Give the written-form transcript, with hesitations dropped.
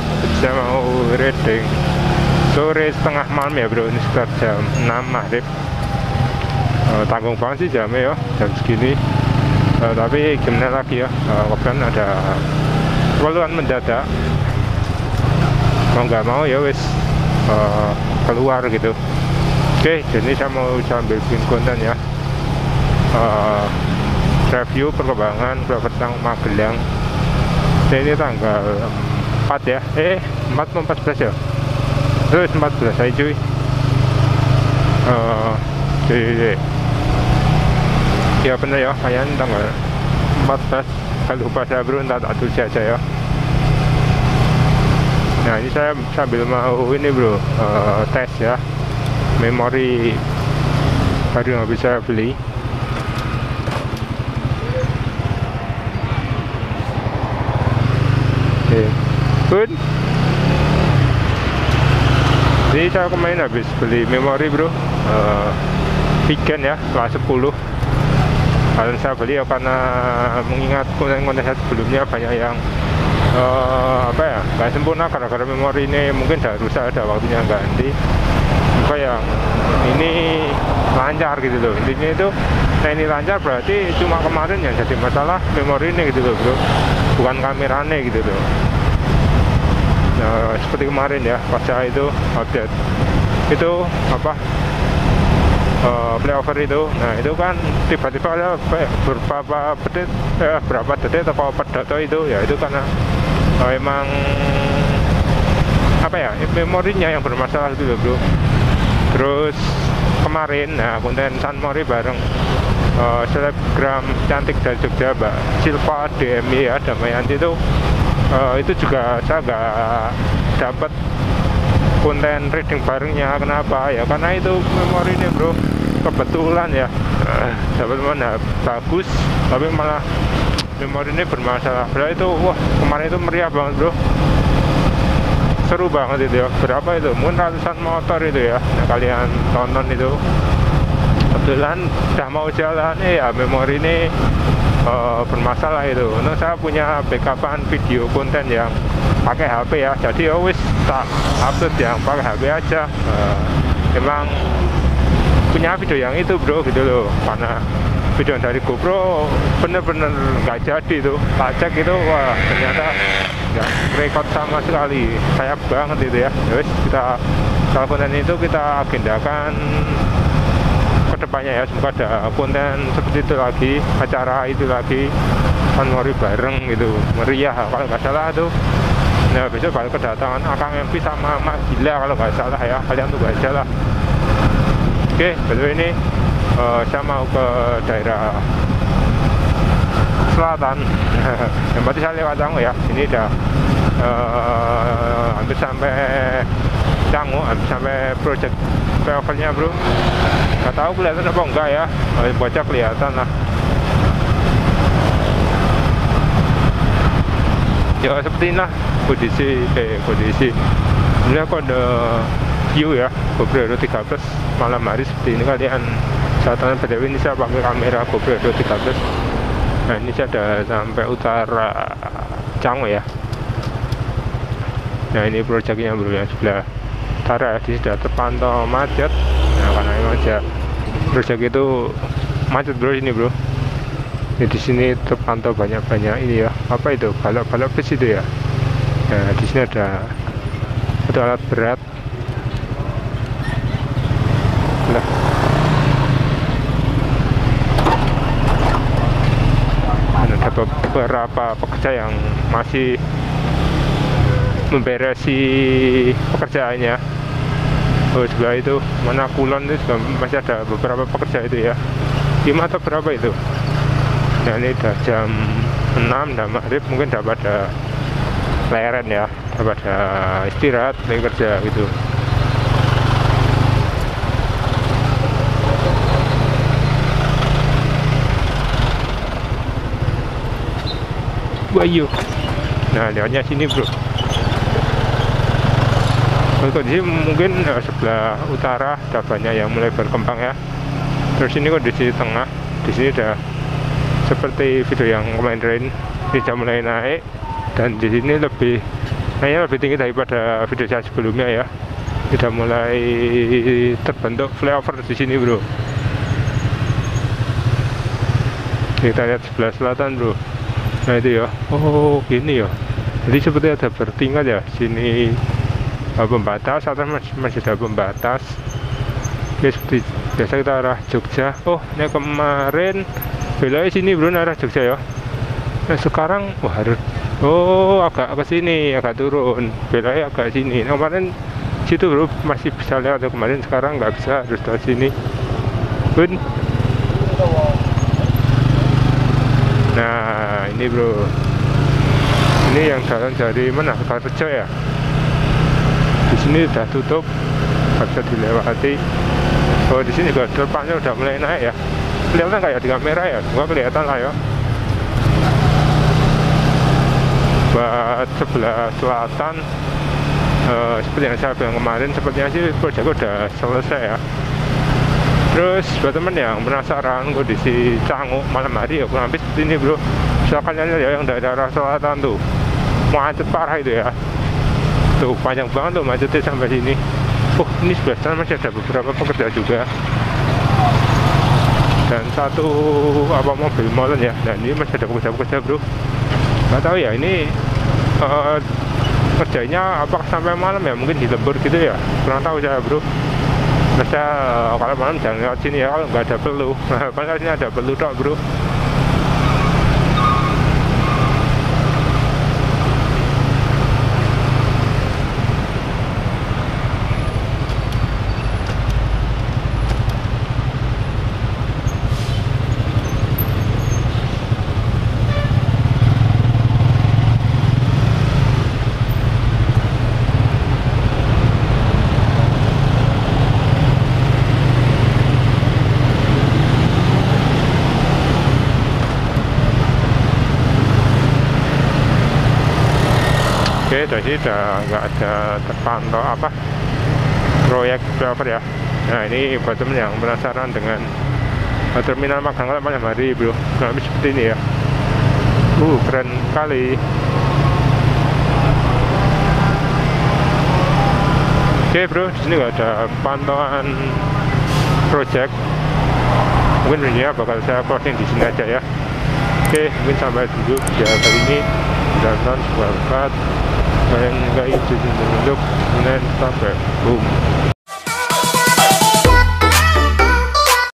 Saya mau reading sore setengah malam ya bro, ini sekitar jam 6 maghrib. Tanggung banget sih jamnya ya, jam segini. Tapi gimana lagi ya, kebetulan ada keperluan mendadak. Mau nggak mau ya wis keluar gitu. Oke, jadi saya mau sambil bikin konten ya. Review perkembangan Tentang Magelang. Ini tanggal 4 ya, 4 atau 14 ya, terus 14 aja cuy. Jadi ya bener ya, kayaknya tanggal 14, kalau lupa saya bro, entah tak tulis aja ya. Nah ini saya sambil mau ini bro, tes ya memori baru yang bisa beli. Good. Jadi saya kemarin habis beli memori bro, weekend ya, kelas 10. Kalau saya beli ya karena mengingat konten-konten saya sebelumnya banyak yang apa ya, nggak sempurna gara-gara memori ini mungkin udah rusak, ada waktunya ganti. Maka yang ini lancar gitu loh intinya itu. Nah ini lancar berarti cuma kemarin yang jadi masalah memori ini gitu loh bro, bukan kameranya gitu loh. Nah, seperti kemarin ya, pas saya itu update itu apa, playover itu. Nah itu kan tiba-tiba ada berapa detik atau per data itu ya, itu karena emang apa ya, memorinya yang bermasalah gitu loh bro. Terus kemarin, nah konten San Mori bareng selebgram cantik dari Jogja Mbak Silva DMI ya, Damayanti itu juga saya nggak dapat konten reading barengnya. Kenapa ya, karena itu memori ini bro, kebetulan ya dapat mana bagus tapi malah memori ini bermasalah. Berarti itu wah, kemarin itu meriah banget bro, seru banget itu ya. Berapa itu, mungkin ratusan motor itu ya. Nah, kalian tonton itu, kebetulan udah mau jalan ya memori ini bermasalah itu. Nah, saya punya backupan video konten yang pakai HP ya, jadi always tak upload yang pakai HP aja. Emang punya video yang itu bro gitu loh, karena video dari GoPro bener-bener nggak jadi itu. Tak cek itu, wah ternyata nggak record sama sekali, sayap banget itu ya. Terus kita, kalau konten itu kita agendakan kedepannya ya, semoga ada konten seperti itu lagi, acara itu lagi, Sanmori bareng gitu, meriah kalau nggak salah tuh. Nah besok bakal kedatangan Akang MP sama Mak Gila kalau nggak salah ya, kalian tunggu aja lah. Oke, betul ini saya mau ke daerah selatan. Yang berarti saya lewat Canggu ya, ini udah hampir sampai Canggu, hampir sampai project travelnya bro. Nggak tahu kelihatan apa enggak ya, baca kelihatan lah ya. Seperti inilah kondisi ini kode view ya GoPro Hero 13 malam hari seperti ini. Kalian saat BTW ini saya pakai kamera GoPro Hero 13. Nah ini saya ada sampai utara Canggu ya. Nah ini proyeknya bro yang sebelah utara ya, di sudah terpantau macet. Nah karena memang aja proyek itu macet bro ini bro. Ya, di sini terpantau banyak ini ya, apa itu, balap bus itu ya. Nah di sini ada alat berat. Nah, ada beberapa pekerja yang masih memberesi pekerjaannya. Oh sebelah itu mana Kulon itu juga masih ada beberapa pekerja itu ya, 5 atau berapa itu. Nah ini udah jam 6 dan maghrib, mungkin udah pada leren ya, udah pada istirahat lagi kerja gitu. Wahyu, nah lewatnya sini bro. Kondisi mungkin sebelah utara udah banyak yang mulai berkembang ya. Terus ini kondisi tengah, di sini udah seperti video yang kemarin ini sudah mulai naik, dan di sini lebih Kayaknya lebih tinggi daripada video saya sebelumnya ya. Sudah mulai terbentuk flyover di sini bro. Kita lihat sebelah selatan bro. Nah itu ya. Oh gini ya. Jadi seperti ada bertingkat ya. Sini pembatas, atas masih ada pembatas. Oke, seperti biasa kita arah Jogja. Oh ini kemarin beloknya sini bro, arah Jogja ya. Nah sekarang wah harus agak ke sini, agak turun. Beloknya agak sini. Nah, kemarin situ bro masih bisa lewat, kemarin sekarang nggak bisa, harus lewat sini. Bun. Nah ini bro, ini yang jalan dari mana, Karjo ya. Di sini udah tutup, nggak bisa dilewati. Oh di sini juga depannya udah mulai naik ya. Kelihatan nggak ya di kamera ya? Nggak kelihatan lah ya. Buat sebelah selatan, seperti yang saya bilang kemarin, sepertinya sih proyek udah selesai ya. Terus buat temen yang penasaran kondisi Canggu malam hari ya kurang lebih seperti ini bro. Misalkan kalian ya yang dari arah selatan tuh macet parah itu ya. Tuh panjang banget tuh macetnya sampai sini. Ini sebelah sana masih ada beberapa pekerja juga. Dan satu mobil molen ya. Dan ini masih ada pekerja-pekerja bro. Gak tahu ya ini kerjanya apakah sampai malam ya, mungkin di lembur gitu ya. Kurang tahu saya bro. Masa kalau malam jangan lewat sini ya, kalau nggak ada perlu. Kalau sini ada perlu dok bro. Oke, dari udah nggak ada terpantau proyek flyover ya. Nah ini buat temen yang penasaran dengan terminal Magang malam hari bro, nah seperti ini ya. Keren kali. Oke bro, di sini nggak ada pantauan proyek. Mungkin videonya bakal saya closing di sini aja ya. Oke, mungkin sampai dulu video kali ini. Dan berkat kalian nggak izin untuk sampai boom.